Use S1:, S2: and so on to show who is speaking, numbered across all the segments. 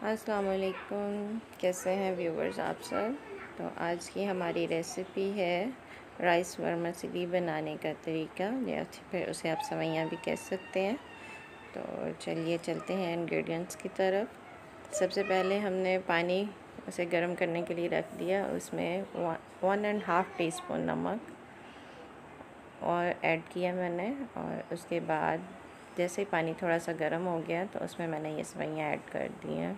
S1: अस्सलाम वालेकुम, कैसे हैं व्यूवर्स आप सब। तो आज की हमारी रेसिपी है राइस वर्मिसेली बनाने का तरीका, या फिर उसे आप सवैयाँ भी कह सकते हैं। तो चलिए चलते हैं इंग्रेडिएंट्स की तरफ। सबसे पहले हमने पानी उसे गर्म करने के लिए रख दिया। उसमें 1.5 टीस्पून नमक और ऐड किया मैंने, और उसके बाद जैसे ही पानी थोड़ा सा गर्म हो गया तो उसमें मैंने ये सवैयाँ ऐड कर दी हैं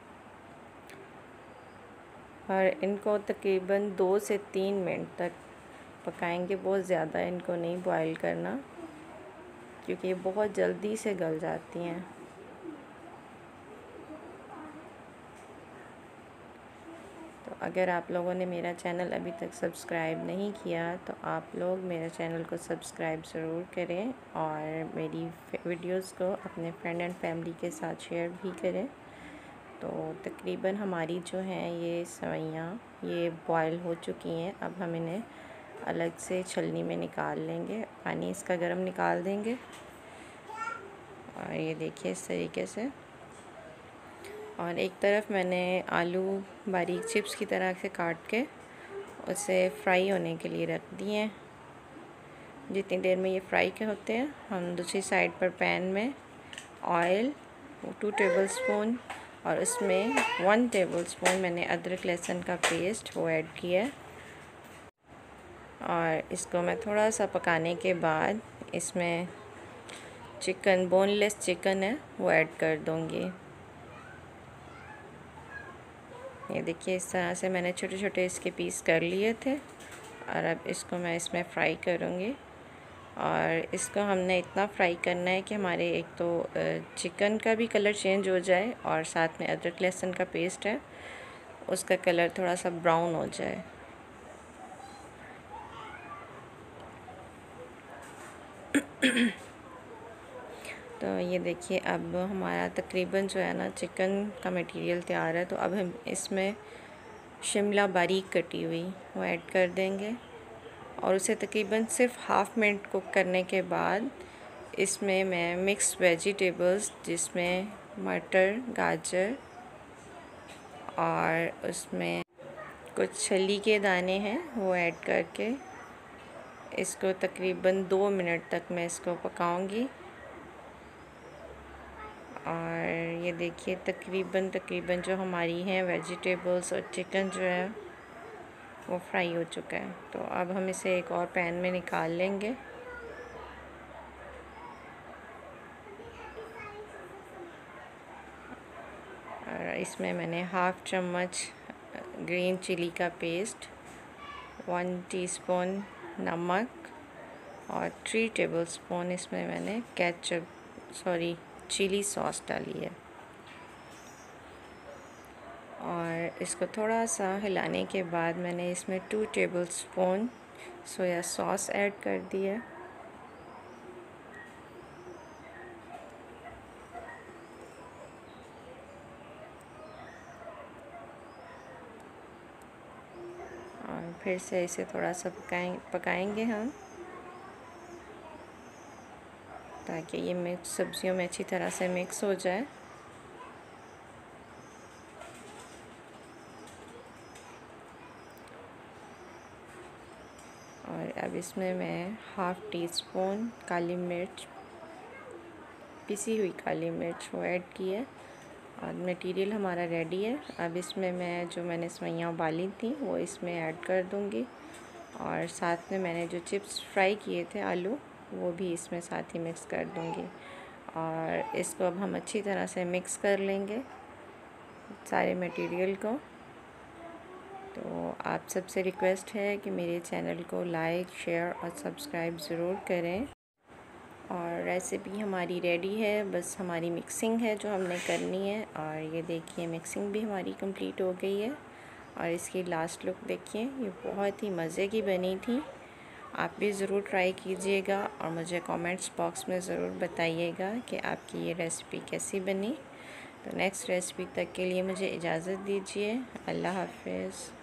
S1: और इनको तकरीबन 2 से 3 मिनट तक पकाएंगे। बहुत ज़्यादा इनको नहीं बॉईल करना, क्योंकि ये बहुत जल्दी से गल जाती हैं। तो अगर आप लोगों ने मेरा चैनल अभी तक सब्सक्राइब नहीं किया तो आप लोग मेरे चैनल को सब्सक्राइब ज़रूर करें और मेरी वीडियोस को अपने फ्रेंड एंड फैमिली के साथ शेयर भी करें। तो तकरीबन हमारी जो हैं ये सवैयाँ ये बॉयल हो चुकी हैं। अब हम इन्हें अलग से छलनी में निकाल लेंगे, पानी इसका गर्म निकाल देंगे। और ये देखिए इस तरीके से। और एक तरफ मैंने आलू बारीक चिप्स की तरह से काट के उसे फ्राई होने के लिए रख दिए हैं। जितनी देर में ये फ्राई के होते हैं, हम दूसरी साइड पर पैन में ऑयल 2 टेबलस्पून और उसमें 1 टेबलस्पून मैंने अदरक लहसुन का पेस्ट वो ऐड किया है। और इसको मैं थोड़ा सा पकाने के बाद इसमें चिकन, बोनलेस चिकन है, वो ऐड कर दूँगी। ये देखिए इस तरह से मैंने छोटे छोटे इसके पीस कर लिए थे और अब इसको मैं इसमें फ्राई करूँगी। और इसको हमने इतना फ्राई करना है कि हमारे एक तो चिकन का भी कलर चेंज हो जाए और साथ में अदरक लहसुन का पेस्ट है उसका कलर थोड़ा सा ब्राउन हो जाए। तो ये देखिए अब हमारा तकरीबन जो है ना चिकन का मटेरियल तैयार है। तो अब हम इसमें शिमला बारीक कटी हुई वो ऐड कर देंगे और उसे तकरीबन सिर्फ हाफ़ मिनट कुक करने के बाद इसमें मैं मिक्स वेजिटेबल्स, जिसमें मटर, गाजर और उसमें कुछ छली के दाने हैं, वो ऐड करके इसको तकरीबन 2 मिनट तक मैं इसको पकाऊंगी। और ये देखिए तकरीबन जो हमारी हैं वेजिटेबल्स और चिकन जो है वो फ्राई हो चुका है। तो अब हम इसे एक और पैन में निकाल लेंगे। और इसमें मैंने 1/2 चम्मच ग्रीन चिली का पेस्ट, 1 टीस्पून नमक और 3 टेबलस्पून इसमें मैंने चिली सॉस डाली है। और इसको थोड़ा सा हिलाने के बाद मैंने इसमें 2 टेबलस्पून सोया सॉस ऐड कर दिया। और फिर से इसे थोड़ा सा पकाएंगे हम, ताकि ये मिक्स सब्जियों में अच्छी तरह से मिक्स हो जाए। और अब इसमें मैं 1/2 टीस्पून काली मिर्च, पिसी हुई काली मिर्च वो ऐड की है। और मटेरियल हमारा रेडी है। अब इसमें मैंने सवैयाँ उबाली थी वो इसमें ऐड कर दूँगी और साथ में मैंने जो चिप्स फ्राई किए थे आलू, वो भी इसमें साथ ही मिक्स कर दूँगी। और इसको अब हम अच्छी तरह से मिक्स कर लेंगे सारे मटेरियल को। तो आप सबसे रिक्वेस्ट है कि मेरे चैनल को लाइक, शेयर और सब्सक्राइब ज़रूर करें। और रेसिपी हमारी रेडी है, बस हमारी मिक्सिंग है जो हमने करनी है। और ये देखिए मिक्सिंग भी हमारी कंप्लीट हो गई है। और इसकी लास्ट लुक देखिए, ये बहुत ही मज़े की बनी थी। आप भी ज़रूर ट्राई कीजिएगा और मुझे कमेंट्स बॉक्स में ज़रूर बताइएगा कि आपकी ये रेसिपी कैसी बनी। तो नेक्स्ट रेसिपी तक के लिए मुझे इजाज़त दीजिए। अल्लाह हाफ़िज़।